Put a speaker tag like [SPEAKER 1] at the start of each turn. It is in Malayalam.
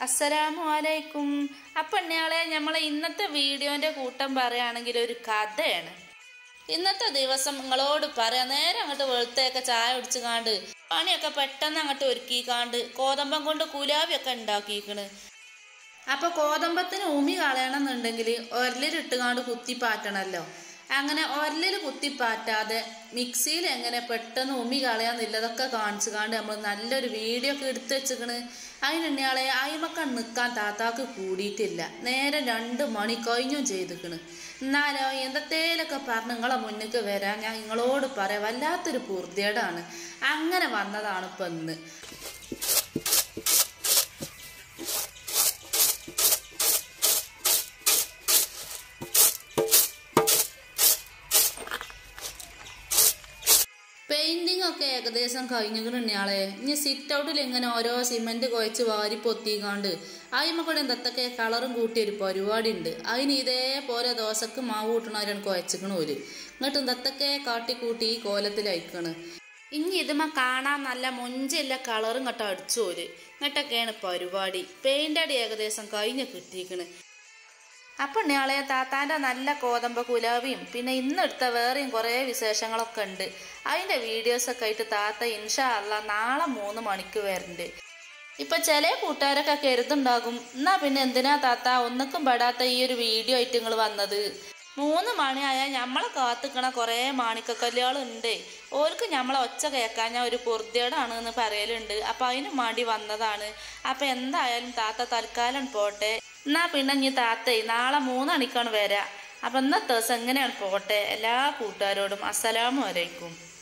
[SPEAKER 1] അസ്സലാമു അലൈക്കും. അപ്പം ഇന്നയാളെ നമ്മളെ ഇന്നത്തെ വീഡിയോൻ്റെ കൂട്ടം പറയുകയാണെങ്കിൽ ഒരു കഥയാണ്. ഇന്നത്തെ ദിവസം നിങ്ങളോട് പറയാം, നേരെ അങ്ങോട്ട് വെളുത്തൊക്കെ ചായ കുടിച്ച് കാണ്ട് പണിയൊക്കെ പെട്ടെന്ന് അങ്ങോട്ട് ഒരുക്കിക്കാണ്ട് കോതമ്പം കൊണ്ട് കുലാവിയൊക്കെ ഉണ്ടാക്കിയിരിക്കണ്. അപ്പോൾ കോതമ്പത്തിന് ഉമി കളയണമെന്നുണ്ടെങ്കിൽ ഒരലിലിട്ടുകാണ്ട് കുത്തിപ്പാറ്റണമല്ലോ. അങ്ങനെ ഒരലിൽ കുത്തിപ്പാറ്റാതെ മിക്സിയിൽ എങ്ങനെ പെട്ടെന്ന് ഉമി കളയാന്നില്ലതൊക്കെ കാണിച്ചു കാണ്ട് നമ്മൾ നല്ലൊരു വീഡിയോ ഒക്കെ എടുത്ത് വെച്ചിക്കണ്. അതിനെന്നയാളെ അയിമക്ക നിൽക്കാൻ താത്താക്ക് കൂടിയിട്ടില്ല. നേരെ 2 മണി കഴിഞ്ഞും ചെയ്തിക്കണ്. എന്നാലോ എന്തെങ്കിലുമൊക്കെ പറഞ്ഞ് നിങ്ങളെ മുന്നിലേക്ക് വരാൻ ഞാൻ നിങ്ങളോട് പറയാം, വല്ലാത്തൊരു പൂർത്തിയേടാണ്. അങ്ങനെ വന്നതാണ് ഇപ്പം ഇന്ന്. പെയിന്റിങ് ഒക്കെ ഏകദേശം കഴിഞ്ഞിട്ടുണ്ടെയാളെ. ഇനി സിറ്റ് ഔട്ടിൽ ഇങ്ങനെ ഓരോ സിമെന്റ് കുഴച്ച് വാരി പൊത്തിക്കാണ്ട് അതിമക്കൂടെ എന്തൊക്കെ കളറും കൂട്ടിയ ഒരു പരിപാടി ഉണ്ട്. അതിന് ഇതേപോലെ ദോശക്ക് മാവ് കൂട്ടണവരാണ് കുഴച്ചിക്കണ ഒരു ഇങ്ങോട്ട് എന്തൊക്കെ കാട്ടിക്കൂട്ടി ഈ കോലത്തിലയക്കണ്. ഇനി ഇതുമ്മ കാണാൻ നല്ല മൊഞ്ചില്ല കളറും ഇങ്ങോട്ട് അടിച്ചോര് ഇങ്ങോട്ടൊക്കെയാണ് പരിപാടി. പെയിന്റ് അടി ഏകദേശം കഴിഞ്ഞ് കിട്ടിയിരിക്കണ്. അപ്പം ഇയാളെ താത്താൻ്റെ നല്ല കോതമ്പ കുലാവിയും പിന്നെ ഇന്നെടുത്ത വേറെയും കുറേ വിശേഷങ്ങളൊക്കെ ഉണ്ട്. അതിൻ്റെ വീഡിയോസൊക്കെ ആയിട്ട് താത്ത ഇൻഷാ അല്ലാ നാളെ 3 മണിക്ക് വരുന്നുണ്ട്. ഇപ്പം ചില കൂട്ടുകാരൊക്കെ കരുതുണ്ടാകും, എന്നാൽ പിന്നെ എന്തിനാ താത്ത ഒന്നിക്കും പെടാത്ത ഈ ഒരു വീഡിയോ ആയിട്ട് നിങ്ങൾ വന്നത്? 3 മണിയായാൽ നമ്മളെ കാത്തിക്കണ കുറേ മാണിക്കക്കല്ലുകളുണ്ട്. ഓർക്ക് നമ്മളെ ഒച്ച കേൾക്കാൻ ഞാൻ ഒരു പൊറുതിയേടാണ് എന്ന് പറയലുണ്ട്. അപ്പം അതിനും വേണ്ടി വന്നതാണ്. അപ്പം എന്തായാലും താത്ത തൽക്കാലം പോട്ടെ. എന്നാൽ പിന്നെ ഇനി താത്തേ നാളെ 3 മണിക്കാണ് വരാം. അപ്പം ഇന്നത്തെ ദിവസം എങ്ങനെയാണ് പോട്ടെ. എല്ലാ കൂട്ടുകാരോടും അസ്സലാമു അലൈക്കും.